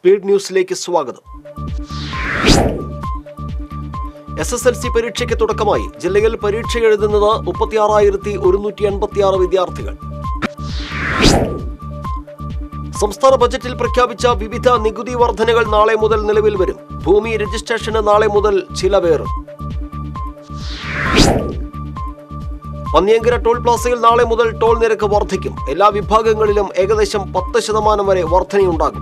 Speed ന്യൂസിലേക്ക് സ്വാഗതം. SSLC പരീക്ഷയ്ക്ക് തുടക്കമായി. ജില്ലയിൽ പരീക്ഷ എഴുതുന്നത് 36,186 വിദ്യാർത്ഥികൾ. സംസ്ഥാന ബജറ്റിൽ പ്രഖ്യാപിച്ച വിവിധ നികുതി വർധനകൾ നാളെ മുതൽ നിലവിൽ വരും. ഭൂമി രജിസ്ട്രേഷന് നാളെ മുതൽ ചിലവേറും. പന്നിയങ്കര ടോൾ പ്ലാസയിൽ നാളെ മുതൽ ടോൾ നിരക്ക് വർദ്ധിക്കും. എല്ലാ വിഭാഗങ്ങളിലും ഏകദേശം 10% വരെ വർധനയുണ്ടാകും.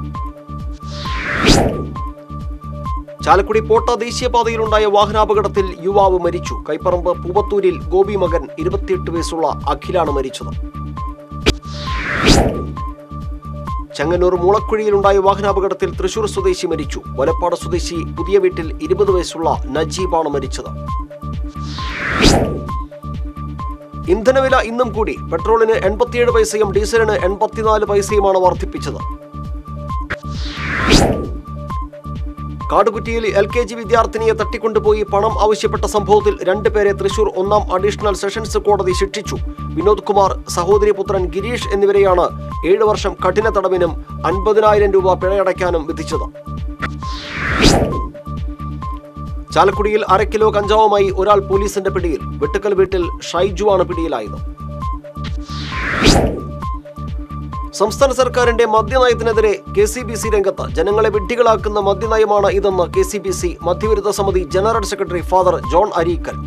ചാലക്കുടി പോട്ട ദേശീയപാതയിലുണ്ടായ വാഹനാപകടത്തിൽ യുവാവ് മരിച്ചു. കൈപ്പറമ്പ് പൂവത്തൂരിൽ ഗോപി മകൻ 28 വയസ്സുള്ള അഖിലാണ് മരിച്ചത്. ചെങ്ങന്നൂർ മൂളക്കുഴിയിലുണ്ടായ വാഹനാപകടത്തിൽ തൃശൂർ സ്വദേശി മരിച്ചു. വലപ്പാട് സ്വദേശി പുതിയ വീട്ടിൽ 20 വയസ്സുള്ള നജീബാണ് മരിച്ചത്. ഇന്ധനവില ഇന്നും കൂടി. പെട്രോളിന് 87 പൈസയും ഡീസലിന് 84 പൈസയുമാണ് വർദ്ധിപ്പിച്ചത്. കാടുകുറ്റിയിൽ LKG വിദ്യാർത്ഥിനിയെ തട്ടിക്കൊണ്ടുപോയി പണം ആവശ്യപ്പെട്ട സംഭവത്തിൽ 2 പേരെ തൃശൂർ 1-ാം അഡീഷണൽ സെഷൻസ് കോടതി ശിക്ഷിച്ചു. വിനോദ് കുമാർ, സഹോദരി പുത്രൻ ഗിരീഷ് എന്നിവരെയാണ് 7 വർഷം കഠിന തടവിനും 50,000 രൂപ പിഴയടയ്ക്കാനും വിധിച്ചത്. ചാലക്കുടിയിൽ 1/2 കിലോ കഞ്ചാവുമായി ഒരാൾ പോലീസിന്റെ പിടിയിൽ. വെട്ടുക്കൽ വീട്ടിൽ ഷൈജു ആണ് പിടിയിലായത്. സംസ്ഥാന സർക്കാരിന്റെ മദ്യനയത്തിനെതിരെ KCBC രംഗത്ത്. ജനങ്ങളെ വിഡ്ഢികളാക്കുന്ന മദ്യനയമാണ് ഇതെന്ന് KCBC മദ്യവിരുദ്ധ സമിതി general secretary father John Areekkal.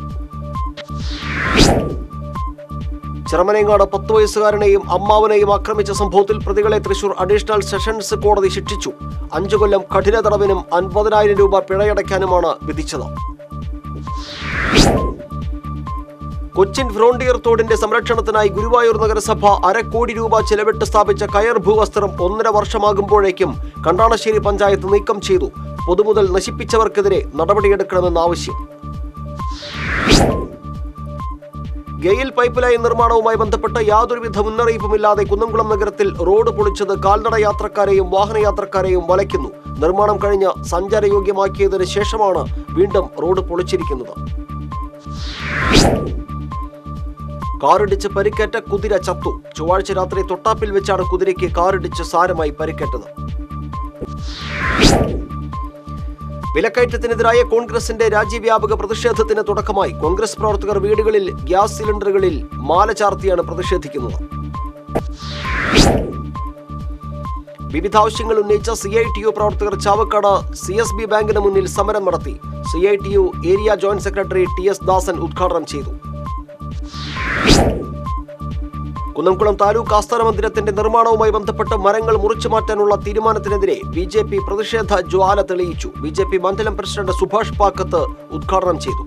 Cherumanengad 10 വയസ്സുകാരനെയും അമ്മാവനെയും ആക്രമിച്ച സംഭവത്തിൽ പ്രതികളെ തൃശൂർ അഡീഷണൽ സെഷൻസ് കോടതി ശിക്ഷിച്ചു. 5 കൊല്ലം കഠിന തടവിനും 50,000 രൂപ പിഴയടയ്ക്കാനുമാണ് വിധിച്ചത്. കൊച്ചിൻ ഫ്രോണ്ടിയർ തോടിന്റെ സംരക്ഷണത്തിനായി ഗുരുവായൂർ നഗരസഭ 1/2 കോടി രൂപ ചെലവിട്ട് സ്ഥാപിച്ച കയർ ഭൂവസ്ത്രം 1.5 വർഷമാകുമ്പോഴേക്കും കണ്ടാണശ്ശേരി പഞ്ചായത്ത് നീക്കം ചെയ്തു. പൊതുമുതൽ നശിപ്പിച്ചവർക്കെതിരെ നടപടിയെടുക്കണമെന്ന ആവശ്യം. ഗെയിൽ പൈപ്പ് ലൈൻ നിർമ്മാണവുമായി ബന്ധപ്പെട്ട് യാതൊരുവിധ മുന്നറിയിപ്പുമില്ലാതെ കുന്നംകുളം നഗരത്തിൽ റോഡ് പൊളിച്ചത് കാൽനട യാത്രക്കാരെയും വാഹനയാത്രക്കാരെയും വലയ്ക്കുന്നു. നിർമ്മാണം കഴിഞ്ഞ് സഞ്ചാരയോഗ്യമാക്കിയതിനു ശേഷമാണ് വീണ്ടും റോഡ് പൊളിച്ചിരിക്കുന്നത്. കാറിടിച്ച് പരിക്കേറ്റ കുതിര ചത്തു. ചൊവ്വാഴ്ച രാത്രി തൊട്ടാപ്പിൽ വെച്ചാണ് കുതിരയ്ക്ക് കാറിടിച്ച് സാരമായി പരിക്കേറ്റത്. വിലക്കയറ്റത്തിനെതിരായ കോൺഗ്രസിന്റെ രാജ്യവ്യാപക പ്രതിഷേധത്തിന് തുടക്കമായി. കോൺഗ്രസ് പ്രവർത്തകർ വീടുകളിൽ ഗ്യാസ് സിലിണ്ടറുകളിൽ മാല ചാർത്തിയാണ് പ്രതിഷേധിക്കുന്നത്. വിവിധ ആവശ്യങ്ങൾ ഉന്നയിച്ച CITU പ്രവർത്തകർ ചാവക്കാട് CSB ബാങ്കിന് മുന്നിൽ സമരം നടത്തി. CITU area joint secretary TS Dasan ഉദ്ഘാടനം ചെയ്തു. കുന്നംകുളം താലൂക്ക് ആസ്ഥാന മന്ദിരത്തിന്റെ നിർമ്മാണവുമായി ബന്ധപ്പെട്ട് മരങ്ങൾ മുറിച്ചു മാറ്റാനുള്ള തീരുമാനത്തിനെതിരെ BJP പ്രതിഷേധ ജ്വാല തെളിയിച്ചു. BJP മണ്ഡലം പ്രസിഡന്റ് സുഭാഷ് പാക്കത്ത് ഉദ്ഘാടനം ചെയ്തു.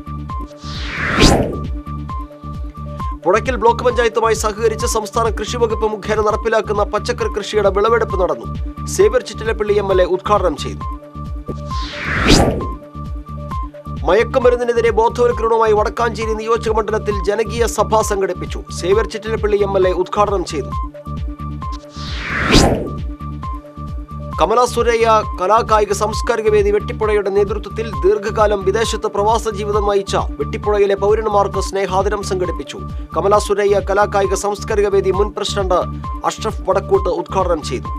പുഴയ്ക്കൽ ബ്ലോക്ക് പഞ്ചായത്തുമായി സഹകരിച്ച് സംസ്ഥാന കൃഷി വകുപ്പ് മുഖേന നടപ്പിലാക്കുന്ന പച്ചക്കറി കൃഷിയുടെ വിളവെടുപ്പ് നടന്നു. സേവ്യർ ചിറ്റിലപ്പള്ളി MLA ഉദ്ഘാടനം ചെയ്തു. മയക്കുമരുന്നിനെതിരെ ബോധവൽക്കരണവുമായി വടക്കാഞ്ചേരി നിയോജക മണ്ഡലത്തിൽ ജനകീയ സഭ സംഘടിപ്പിച്ചു. സേവ്യർ ചിറ്റിലപ്പള്ളി MLA ഉദ്ഘാടനം ചെയ്തു. കമല സുരയ്യ കലാകായിക സാംസ്കാരിക വേദി വെട്ടിപ്പുഴയുടെ നേതൃത്വത്തിൽ ദീർഘകാലം വിദേശത്ത് പ്രവാസ ജീവിതം നയിച്ച വെട്ടിപ്പുഴയിലെ പൗരന്മാർക്ക് സ്നേഹാദരം സംഘടിപ്പിച്ചു. കമല സുരയ്യ കലാകായിക സാംസ്കാരിക വേദി മുൻ പ്രസിഡന്റ് അഷ്റഫ് വടക്കൂട്ട് ഉദ്ഘാടനം ചെയ്തു.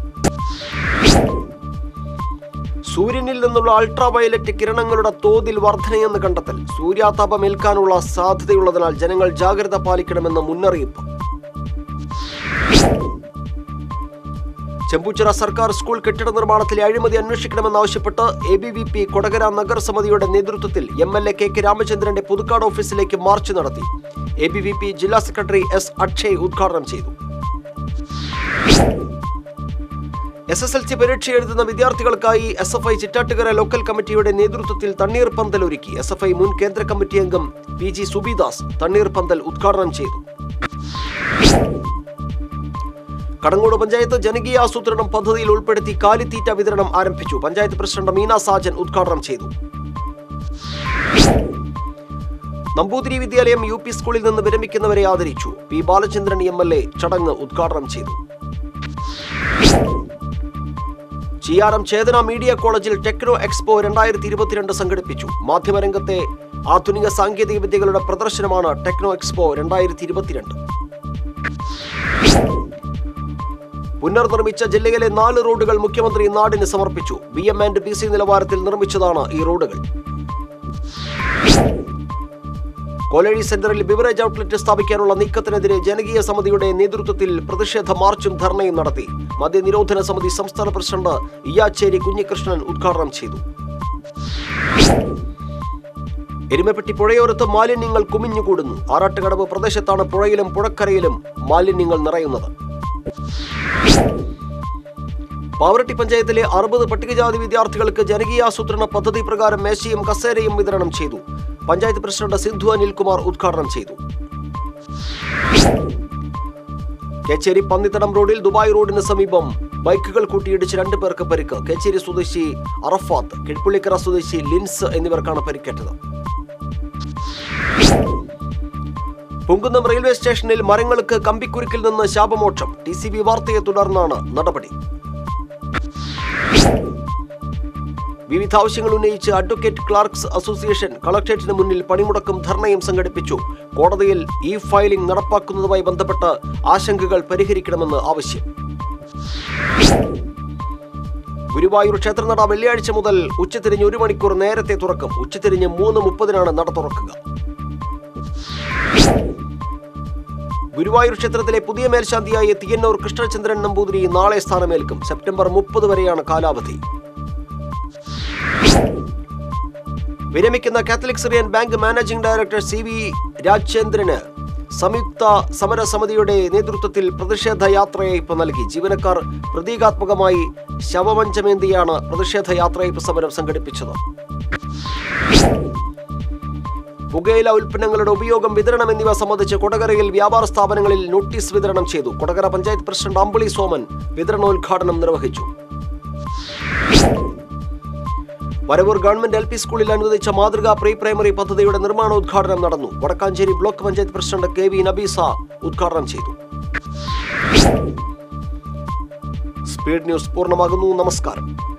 സൂര്യനിൽ നിന്നുള്ള അൾട്രാവയലറ്റ് കിരണങ്ങളുടെ തോതിൽ വർധനയെന്ന് കണ്ടെത്തൽ. സൂര്യാതാപം ഏൽക്കാനുള്ള സാധ്യതയുള്ളതിനാൽ ജനങ്ങൾ ജാഗ്രത പാലിക്കണമെന്ന് മുന്നറിയിപ്പ്. ചെമ്പൂച്ചിറ സർക്കാർ സ്കൂൾ കെട്ടിട നിർമ്മാണത്തിലെ അഴിമതി അന്വേഷിക്കണമെന്നാവശ്യപ്പെട്ട് ABVP കൊടകര നഗരസമിതിയുടെ നേതൃത്വത്തിൽ MLA KK രാമചന്ദ്രന്റെ പുതുക്കാട് ഓഫീസിലേക്ക് മാർച്ച് നടത്തി. ABVP ജില്ലാ സെക്രട്ടറി S അക്ഷയ് ഉദ്ഘാടനം ചെയ്തു. SSLC പരീക്ഷ എഴുതുന്ന വിദ്യാർത്ഥികൾക്കായി SFI ചിറ്റാട്ടുകര ലോക്കൽ കമ്മിറ്റിയുടെ നേതൃത്വത്തിൽ തണ്ണീർ പന്തൽ ഒരുക്കി. SFI മുൻ കേന്ദ്ര കമ്മിറ്റി അംഗം PG സുബിദാസ് തണ്ണീർ പന്തൽ ഉദ്ഘാടനം ചെയ്തു. കടങ്ങോട് പഞ്ചായത്ത് ജനകീയ ആസൂത്രണം പദ്ധതിയിൽ ഉൾപ്പെടുത്തി കാലിത്തീറ്റ വിതരണം ആരംഭിച്ചു. പഞ്ചായത്ത് പ്രസിഡന്റ് മീന സാജൻ ഉദ്ഘാടനം ചെയ്തു. നമ്പൂതിരി വിദ്യാലയം UP സ്കൂളിൽ നിന്ന് വിരമിക്കുന്നവരെ ആദരിച്ചു. P ബാലചന്ദ്രൻ MLA ചടങ്ങ് ഉദ്ഘാടനം ചെയ്തു. ചിയാരം ചേതന മീഡിയ കോളേജിൽ ടെക്നോ എക്സ്പോ 2022 സംഘടിപ്പിച്ചു. മാധ്യമരംഗത്തെ ആധുനിക സാങ്കേതിക വിദ്യകളുടെ പ്രദർശനമാണ് ടെക്നോ എക്സ്പോ 2022. പുനർനിർമ്മിച്ച ജില്ലയിലെ 4 റോഡുകൾ മുഖ്യമന്ത്രി നാടിന് സമർപ്പിച്ചു. BM&BC നിലവാരത്തിൽ നിർമ്മിച്ചതാണ് ഈ റോഡുകൾ. കോലഴി സെന്ററിൽ ബിവറേജ് ഔട്ട്ലെറ്റ് സ്ഥാപിക്കാനുള്ള നീക്കത്തിനെതിരെ ജനകീയ സമിതിയുടെ നേതൃത്വത്തിൽ പ്രതിഷേധ മാർച്ചും ധർണയും നടത്തി. മദ്യനിരോധന സമിതി സംസ്ഥാന പ്രസിഡന്റ് ഇയാച്ചേരി കുഞ്ഞികൃഷ്ണൻ ഉദ്ഘാടനം ചെയ്തു. എരുമപ്പെട്ടി പുഴയോരത്ത് മാലിന്യങ്ങൾ കുമിഞ്ഞുകൂടുന്നു. ആറാട്ടുകടവ് പ്രദേശത്താണ് പുഴയിലും പുഴക്കരയിലും മാലിന്യങ്ങൾ നിറയുന്നത്. പാവറട്ടി പഞ്ചായത്തിലെ 60 പട്ടികജാതി വിദ്യാർത്ഥികൾക്ക് ജനകീയാസൂത്രണ പദ്ധതി പ്രകാരം മേശയും കസേരയും വിതരണം ചെയ്തു. പഞ്ചായത്ത് പ്രസിഡന്റ് സിന്ധു അനിൽകുമാർ ഉദ്ഘാടനം ചെയ്തു. കേച്ചേരി പന്നിത്തടം റോഡിൽ ദുബായ് റോഡിന് സമീപം ബൈക്കുകൾ കൂട്ടിയിടിച്ച് 2 പേർക്ക് പരിക്ക്. കേച്ചേരി സ്വദേശി അറഫാത്ത്, കിഴ്പുള്ളിക്കര സ്വദേശി ലിൻസ് എന്നിവർക്കാണ് പരിക്കേറ്റത്. പൊങ്കുന്നം റെയിൽവേ സ്റ്റേഷനിൽ മരങ്ങൾക്ക് കമ്പിക്കുരുക്കിൽ നിന്ന് ശാപമോക്ഷം. TCB വാർത്തയെ തുടർന്നാണ് നടപടി. വിവിധ ആവശ്യങ്ങൾ ഉന്നയിച്ച് അഡ്വക്കേറ്റ് ക്ലാർക്സ് അസോസിയേഷൻ കളക്ടറേറ്റിന് മുന്നിൽ പണിമുടക്കും ധർണയും സംഘടിപ്പിച്ചു. കോടതിയിൽ ഫയലിംഗ് നടപ്പാക്കുന്നതുമായി ബന്ധപ്പെട്ട് ആശങ്കകൾ പരിഹരിക്കണമെന്ന് ആവശ്യം. ഗുരുവായൂർ ക്ഷേത്രനട വെള്ളിയാഴ്ച മുതൽ ഉച്ചതിരിഞ്ഞ് 1 മണിക്കൂർ നേരത്തെ തുറക്കും. ഉച്ചതിരിഞ്ഞ് 3:30 നട തുറക്കുക. ഗുരുവായൂർ ക്ഷേത്രത്തിലെ പുതിയ മേൽശാന്തിയായി തിയന്നൂർ കൃഷ്ണചന്ദ്രൻ നമ്പൂതിരി നാളെ സ്ഥാനമേൽക്കും. സെപ്റ്റംബർ 30 വരെയാണ് കാലാവധി. വിരമിക്കുന്ന Catholic Syrian bank managing director CV രാജേന്ദ്രന് സംയുക്ത സമരസമിതിയുടെ നേതൃത്വത്തിൽ പ്രതിഷേധ യാത്രയയപ്പ് നൽകി. ജീവനക്കാർ പ്രതീകാത്മകമായി ശവമഞ്ചമേന്തിയാണ് പ്രതിഷേധ യാത്രയയപ്പ് സമരം സംഘടിപ്പിച്ചത്. പുകയില ഉൽപ്പന്നങ്ങളുടെ ഉപയോഗം, വിതരണം എന്നിവ സംബന്ധിച്ച് കൊടകരയിൽ വ്യാപാര സ്ഥാപനങ്ങളിൽ നോട്ടീസ് വിതരണം ചെയ്തു. കൊടകര പഞ്ചായത്ത് പ്രസിഡന്റ് അമ്പിളി സോമൻ വിതരണോദ്ഘാടനം നിർവഹിച്ചു. വരവൂർ ഗവൺമെന്റ് LP സ്കൂളിൽ അനുവദിച്ച മാതൃകാ പ്രീ പ്രൈമറി പദ്ധതിയുടെ നിർമ്മാണോദ്ഘാടനം നടന്നു. Vadakkanchery block panchayat president KV Nabeesa ഉദ്ഘാടനം ചെയ്തു. സ്പീഡ് ന്യൂസ് പൂർണ്ണമാകുന്നു. നമസ്കാരം.